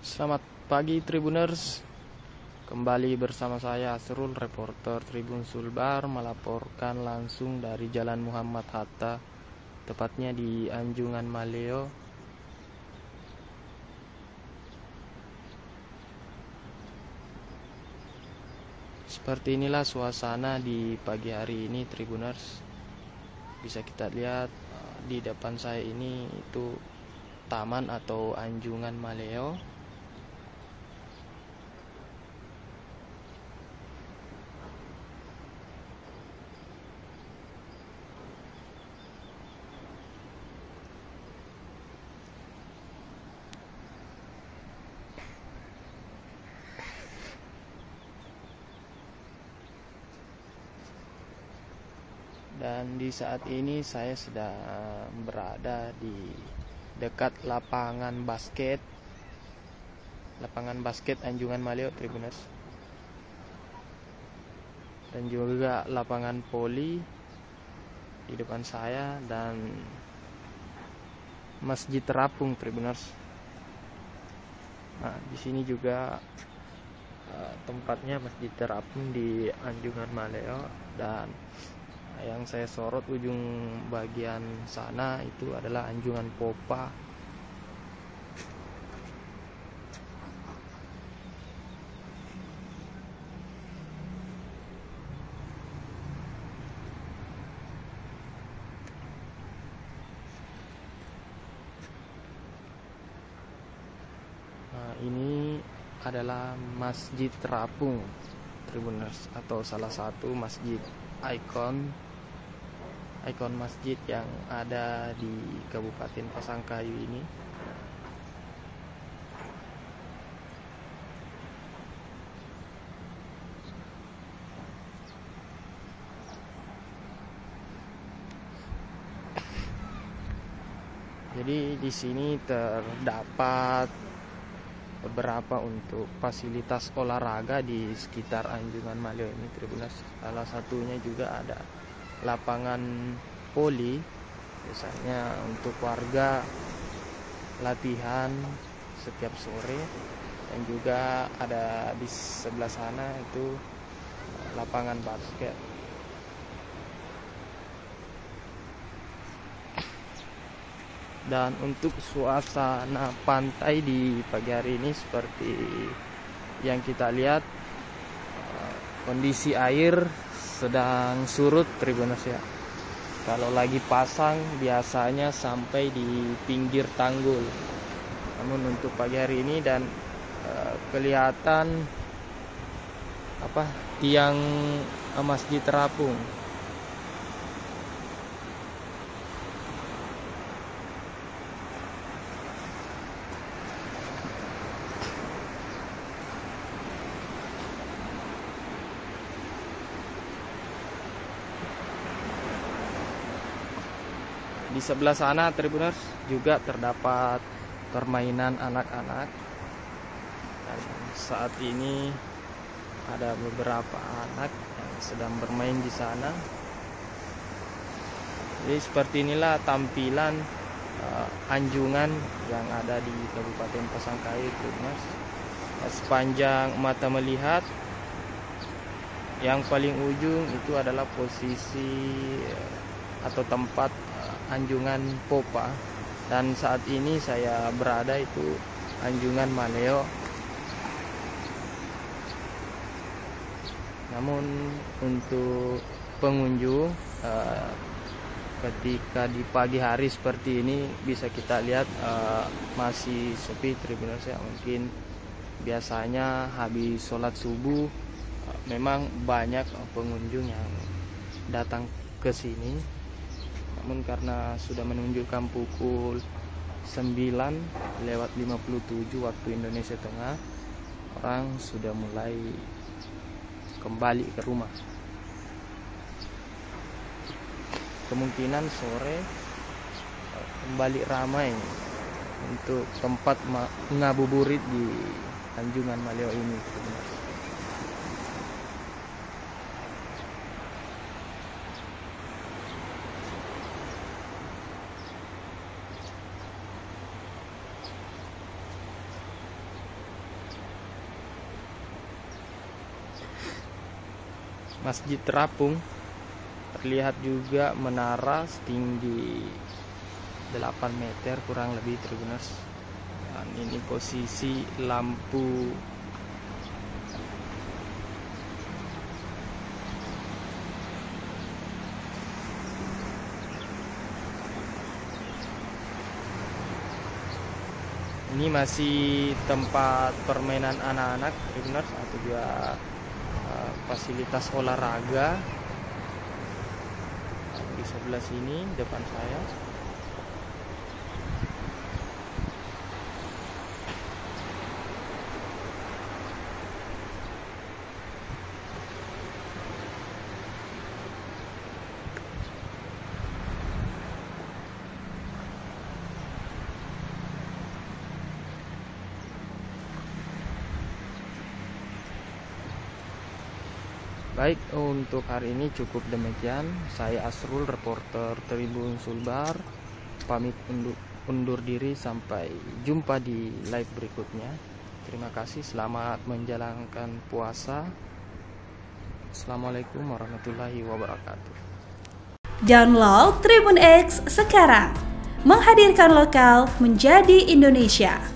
Selamat pagi Tribuners. Kembali bersama saya Asrul, reporter Tribun Sulbar, melaporkan langsung dari Jalan Muhammad Hatta, tepatnya di Anjungan Maleo. Seperti inilah suasana di pagi hari ini Tribuners. Bisa kita lihat di depan saya ini itu taman atau Anjungan Maleo. Dan di saat ini saya sedang berada di dekat lapangan basket Anjungan Maleo Tribuners, dan juga lapangan voli di depan saya, dan Masjid Terapung Tribuners. Nah, di sini juga tempatnya Masjid Terapung di Anjungan Maleo, dan yang saya sorot ujung bagian sana itu adalah Anjungan Popa. Nah, ini adalah Masjid Terapung Tribuners, atau salah satu masjid ikon masjid yang ada di Kabupaten Pasangkayu ini. Jadi di sini terdapat beberapa untuk fasilitas olahraga di sekitar Anjungan Maleo ini Tribuners. Salah satunya juga ada lapangan voli, biasanya untuk warga latihan setiap sore, dan juga ada di sebelah sana itu lapangan basket. Dan untuk suasana pantai di pagi hari ini seperti yang kita lihat, kondisi air sedang surut Tribuners ya. Kalau lagi pasang biasanya sampai di pinggir tanggul. Namun untuk pagi hari ini dan kelihatan tiang Masjid Terapung. Di sebelah sana Tribuners juga terdapat permainan anak-anak, dan saat ini ada beberapa anak yang sedang bermain di sana. Jadi seperti inilah tampilan anjungan yang ada di Kabupaten Pasangkayu Tribuners. Sepanjang mata melihat, yang paling ujung itu adalah posisi atau tempat Anjungan Popa, dan saat ini saya berada itu Anjungan Maleo. Namun untuk pengunjung ketika di pagi hari seperti ini bisa kita lihat masih sepi Tribuners ya. Mungkin biasanya habis sholat subuh memang banyak pengunjung yang datang ke sini. Namun karena sudah menunjukkan pukul 9:57 waktu Indonesia Tengah, orang sudah mulai kembali ke rumah. Kemungkinan sore kembali ramai untuk tempat ngabuburit di Anjungan Maleo ini. Masjid terapung. Terlihat juga menara setinggi 8 meter kurang lebih Tribuners. Dan ini posisi lampu ini masih tempat permainan anak-anak Tribuners, atau juga fasilitas olahraga. Di sebelah sini depan saya baik. Untuk hari ini cukup demikian. Saya Asrul, reporter Tribun Sulbar, pamit undur diri. Sampai jumpa di live berikutnya. Terima kasih, selamat menjalankan puasa. Assalamualaikum warahmatullahi wabarakatuh. Download Tribun X sekarang, menghadirkan lokal menjadi Indonesia.